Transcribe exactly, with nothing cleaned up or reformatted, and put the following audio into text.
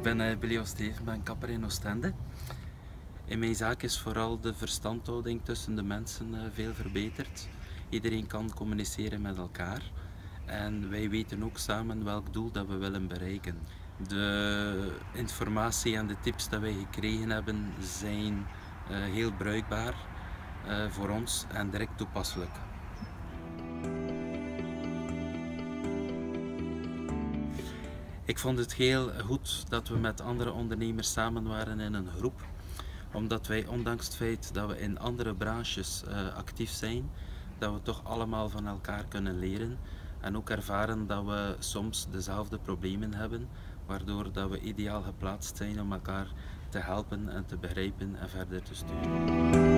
ben uh, Billy Osteven, ben kapper in Oostende. In mijn zaak is vooral de verstandhouding tussen de mensen uh, veel verbeterd. Iedereen kan communiceren met elkaar en wij weten ook samen welk doel dat we willen bereiken. De informatie en de tips die wij gekregen hebben zijn uh, heel bruikbaar uh, voor ons en direct toepasselijk. Ik vond het heel goed dat we met andere ondernemers samen waren in een groep, omdat wij ondanks het feit dat we in andere branches uh, actief zijn, dat we toch allemaal van elkaar kunnen leren en ook ervaren dat we soms dezelfde problemen hebben, waardoor dat we ideaal geplaatst zijn om elkaar te helpen en te begrijpen en verder te sturen.